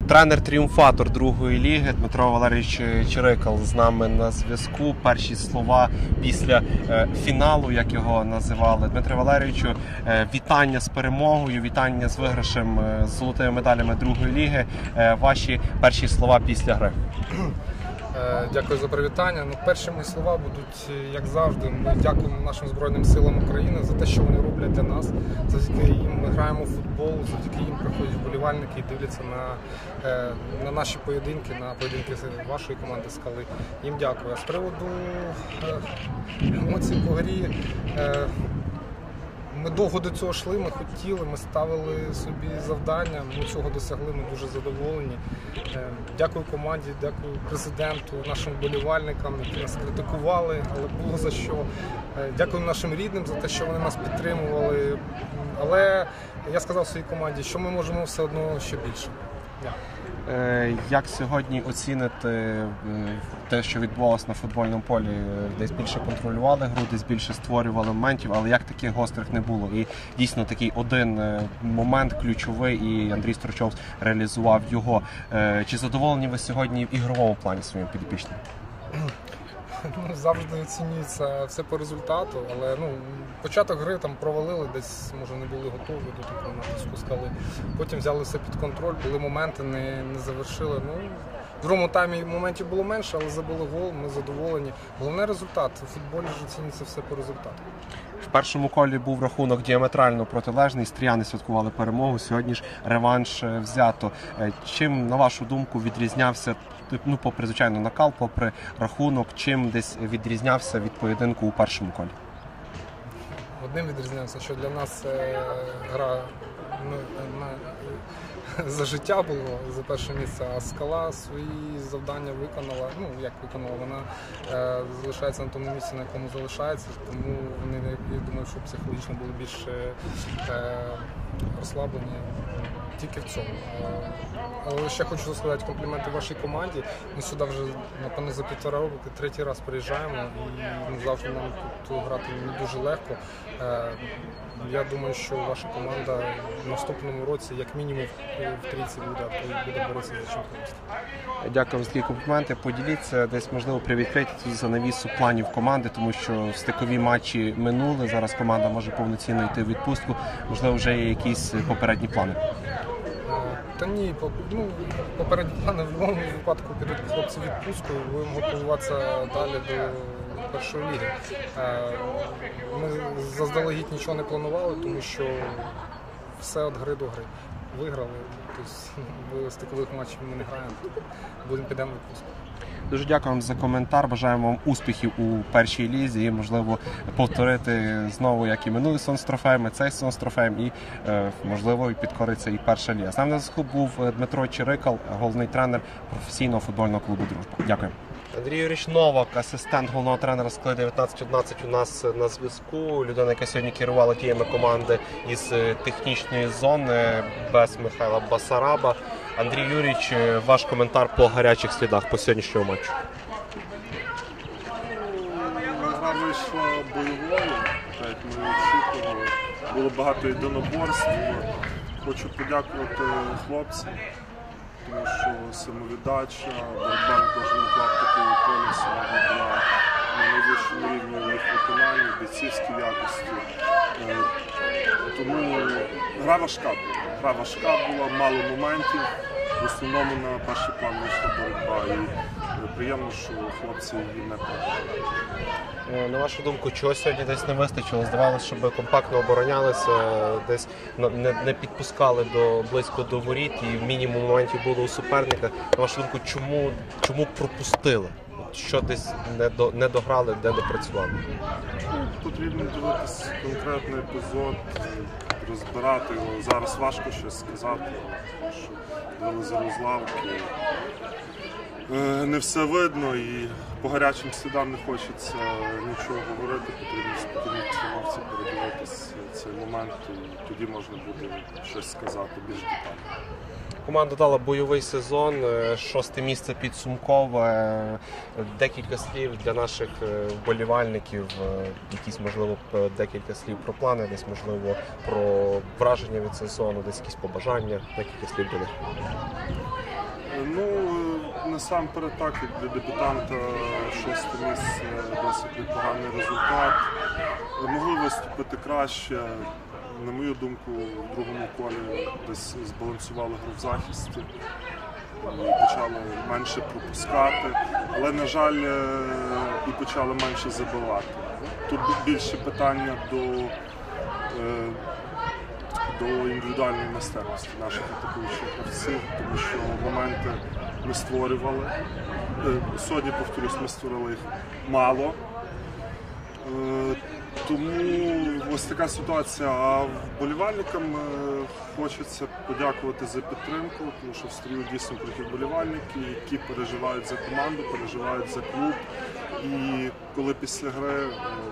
Тренер-тріумфатор другої ліги Дмитро Валерійович Чирикал з нами на зв'язку. Перші слова після фіналу, як його називали. Дмитро Валерійовичу, вітання з перемогою, вітання з виграшем, з золотими медалями другої ліги. Ваші перші слова після гри. Дякую за привітання. Перші мої слова будуть, як завжди, ми дякуємо нашим Збройним силам України за те, що вони роблять для нас. Завдяки їм ми граємо в футбол, завдяки їм приходять вболівальники і дивляться на наші поєдинки, на поєдинки вашої команди «Скали». Їм дякую. А з приводу емоцій по грі, ми довго до цього йшли, ми хотіли, ми ставили собі завдання, ми цього досягли, ми дуже задоволені. Дякую команді, дякую президенту, нашим вболівальникам, які нас критикували, але було за що. Дякую нашим рідним за те, що вони нас підтримували. Але я сказав своїй команді, що ми можемо все одно ще більше. Як сьогодні оцінити те, що відбувалося на футбольному полі? Десь більше контролювали гру, десь більше створювали моментів, але як таких гострих не було. І дійсно такий один момент ключовий, і Андрій Строчов реалізував його. Чи задоволені ви сьогодні в ігровому плані своїм підопічним? Завжди оцінюється все по результату, але початок гри там провалили, десь може не були готові до такого натиску «Скали». Потім взяли все під контроль, були моменти, не завершили. В другому таймі моментів було менше, але забили гол, ми задоволені. Головне результат. У футболі ж оцінюється все по результату. В першому колі був рахунок діаметрально протилежний, стріяни святкували перемогу, сьогодні ж реванш взято. Чим, на вашу думку, відрізнявся, попри, звичайно, накал, попри рахунок, чим десь відрізнявся від поєдинку у першому колі? Одним відрізнявся, що для нас гра за життя було, за перше місце, а «Скала» свої завдання виконала. Як виконала, вона залишається на тому місці, на якому залишається, тому вони, я думаю, що психологічно були більш розслаблені тільки в цьому. Але ще хочу сказати компліменти вашій команді. Ми сюди вже, напевно, за 1,5 року третій раз приїжджаємо і завжди нам тут грати не дуже легко. Я думаю, що ваша команда в наступному році, як мінімум, в трійці буде боротися за чемпіонство. Дякую за такі компліменти. Поділіться десь, можливо, привідкрити завісу планів команди, тому що стикові матчі минули, зараз команда може повноцінно йти в відпустку. Можливо, вже є якісь попередні плани? Та ні, попередні плани в будь-якому випадку підуть хлопці в відпустку, будемо готуватися далі до першої ліги. Ми заздалегідь нічого не планували, тому що все від гри до гри. Виграли, тобто в стикових матчів ми не граємо, підемо в відпустку. Дуже дякую вам за коментар, бажаємо вам успіхів у першій лізі і, можливо, повторити знову, як і минулий сезон з трофеями, цей сезон з трофеєм і, можливо, підкориться і перша ліга. З нами на зв'язку був Дмитро Чирикал, головний тренер професійного футбольного клубу «Дружба». Дякую. Андрій Юрійович Новак, асистент головного тренера «Скали» 1911 у нас на зв'язку. Людина, яка сьогодні керувала діями команди із технічної зони без Михайла Басараба. Андрій Юрійович, ваш коментар по гарячих слідах по сьогоднішньому матчу. Гра вийшла бойовою, так ми очікували. Було багато єдиноборств. Хочу подякувати хлопцям, тому що самовіддача, боротьба на кожному клаптику поля сьогодні була на найвищому рівні їх виконання, бійцівські якості. Тому гра важка була, мало моментів. В основному на перший план вийшла боротьба і приємно, що хлопці її не програли. На вашу думку, чого сьогодні десь не вистачило? Здавалося, щоб компактно оборонялися, десь не підпускали близько до воріт і мінімум моментів було у суперника. На вашу думку, чому пропустили? Що десь не дограли, де допрацювали? Потрібно дивитися конкретний епізод, розбирати його. Зараз важко щось сказати, тому що дали за розлавки. Не все видно і по гарячим слідам не хочеться нічого говорити, потрібно спокійно обстановці передивитися цей момент і тоді можна буде щось сказати більш детально. Команда дала бойовий сезон, 6-те місце підсумкове. Декілька слів для наших вболівальників, якісь, можливо, декілька слів про плани, десь, можливо, про враження від сезону, десь якісь побажання, декілька слів для них. Насамперед так, як для дебютанта 6-те місце досить непоганий результат. Могли виступити краще. На мою думку, в другому колі десь збалансували гру в захисті і почали менше пропускати, але, на жаль, і почали менше забивати. Тут більше питання до індивідуальної майстерності наших атакуючих гравців, тому що моменти ми створювали. Сьогодні, повторюсь, ми створили їх мало. Тому ось така ситуація. А вболівальникам хочеться подякувати за підтримку, тому що в Стрію дійсно круті вболівальники, які переживають за команду, переживають за клуб. І коли після гри,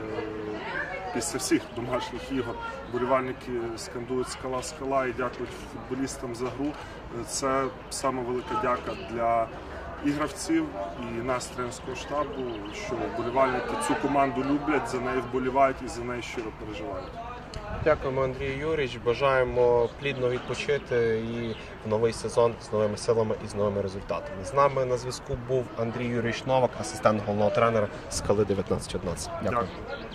після всіх домашніх ігор, вболівальники скандують «Скала, скала» і дякують футболістам за гру, це саме велика дяка для і гравців, і нас, тренерського штабу, що вболівальники цю команду люблять, за неї вболівають і за неї щиро переживають. Дякуємо, Андрій Юрійович. Бажаємо плідно відпочити і в новий сезон з новими силами і з новими результатами. З нами на зв'язку був Андрій Юрійович Новак, асистент головного тренера «Скали» 1911. Дякую.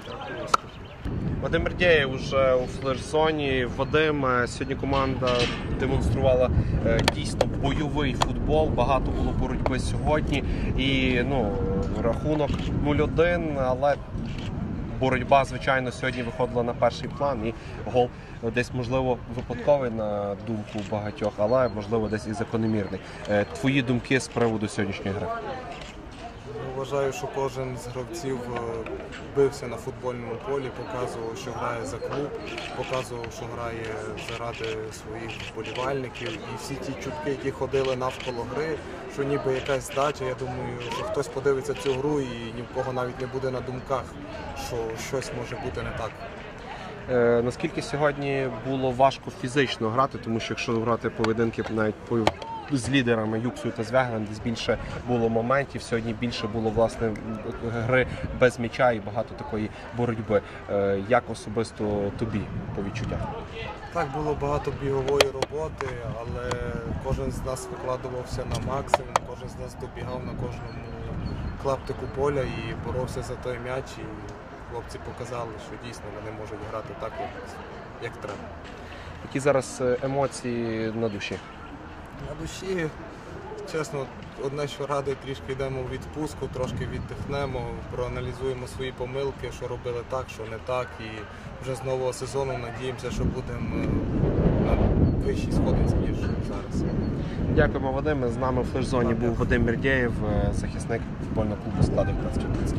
Вадим Мердєєв вже у флеш-зоні. Вадим, сьогодні команда демонструвала дійсно бойовий футбол, багато було боротьби сьогодні і рахунок 0-1, але боротьба, звичайно, сьогодні виходила на перший план і гол десь, можливо, випадковий на думку багатьох, але, можливо, десь і закономірний. Твої думки з приводу сьогоднішньої гри? Вважаю, що кожен з гравців бився на футбольному полі, показував, що грає за клуб, показував, що грає заради своїх вболівальників. І всі ті чутки, які ходили навколо гри, що ніби якась здача, я думаю, що хтось подивиться цю гру і ні в кого навіть не буде на думках, що щось може бути не так. Наскільки сьогодні було важко фізично грати, тому що якщо грати поєдинки навіть з лідерами Юксою та Звягелем, десь більше було моментів, сьогодні більше було, власне, гри без м'яча і багато такої боротьби. Як особисто тобі по відчуттях? Так, було багато бігової роботи, але кожен з нас викладувався на максимум, кожен з нас добігав на кожному клаптику поля і боровся за той м'яч. І хлопці показали, що дійсно вони можуть грати так, як треба. Які зараз емоції на душі? На душі, чесно, одне, що радий, трішки йдемо в відпустку, трошки віддихнемо, проаналізуємо свої помилки, що робили так, що не так. І вже з нового сезону надіємося, що будемо на вищій сходинці, ніж зараз. Дякуємо, Вадим. З нами в флеш-зоні був Вадим Мердєєв, захисник футбольного клубу «Склади» 1911.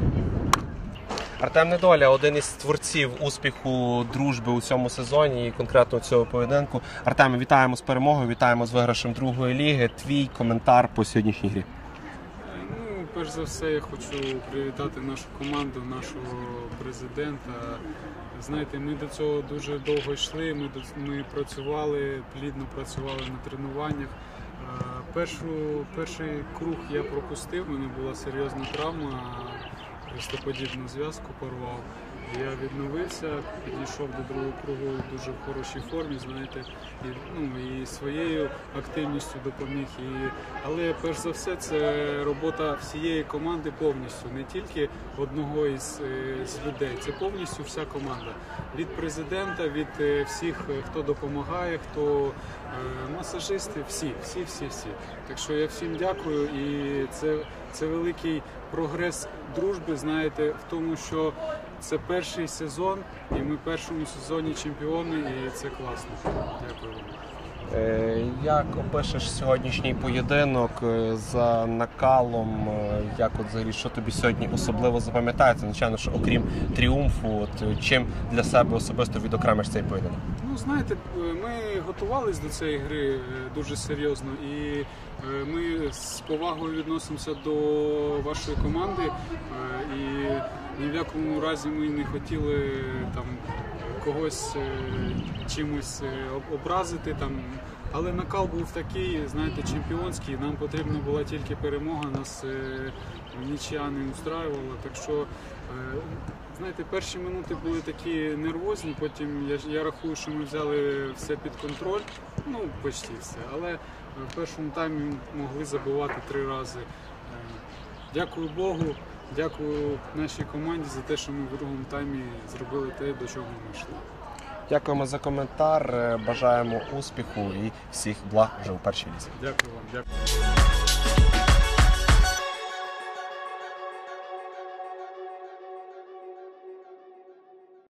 Артем Недоля – один із творців успіху дружби у цьому сезоні і конкретно цього поєдинку. Артеме, вітаємо з перемогою, вітаємо з виграшем другої ліги. Твій коментар по сьогоднішній грі? Перш за все, я хочу привітати нашу команду, нашого президента. Знаєте, ми до цього дуже довго йшли, ми працювали, плідно працювали на тренуваннях. Перший круг я пропустив, у мене була серйозна травма. Хрестоподібну зв'язку порвав. Я відновився, підійшов до другого кругу в дуже хорошій формі, знаєте, і своєю активністю допоміг. Але перш за все це робота всієї команди повністю, не тільки одного із людей, це повністю вся команда. Від президента, від всіх, хто допомагає, хто масажисти, всі. Так що я всім дякую, і це великий прогрес дружби, знаєте, в тому, що це перший сезон, і ми в першому сезоні чемпіони, і це класно. Дякую вам. Як опишеш сьогоднішній поєдинок за накалом? Як взагалі, що тобі сьогодні особливо запам'ятається? Звичайно, що окрім тріумфу, чим для себе особисто відокремиш цей поєдинок? Знаєте, ми готувалися до цієї гри дуже серйозно, і ми з повагою відносимося до вашої команди, і ні в якому разі ми не хотіли там когось чимось образити, але накал був такий, знаєте, чемпіонський, нам потрібна була тільки перемога, нас нічия не устраювала, так що, знаєте, перші минути були такі нервозні, потім я рахую, що ми взяли все під контроль, почти все, але в першому таймі могли забивати 3 рази. Дякую Богу, дякую нашій команді за те, що ми в другому таймі зробили те, до чого ми йшли. Дякуємо за коментар, бажаємо успіху і всіх благ вже у першій лізі. Дякую вам. Дякую.